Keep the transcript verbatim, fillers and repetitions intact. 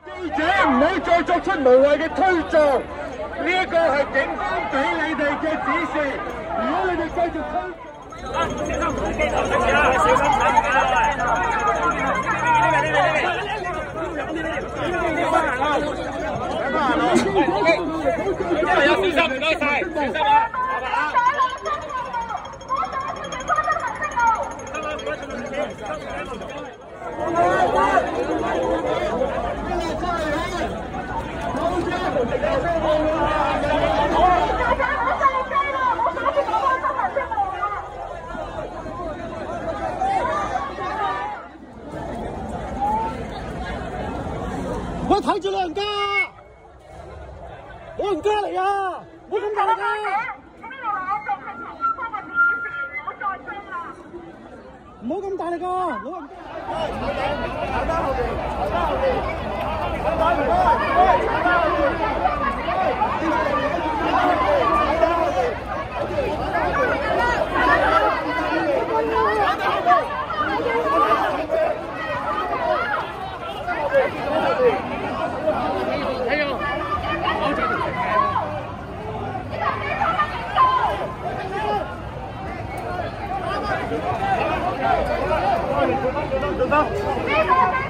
記者唔好再作出無謂嘅推撞，呢一個係警方俾你哋嘅指示。如果你哋繼續推，啊，小心唔好機頭出事啦，小心踩唔緊啦，喂！呢邊呢邊呢邊，翻行啦，翻行啦 ，OK， 因為有小心，唔該晒，小心啊，麻煩啦。 我睇住老人家，老人家嚟啊！唔好咁大力啊！唔好咁大力啊！老人家。大家後邊，大家後邊，大家後邊，大家後邊。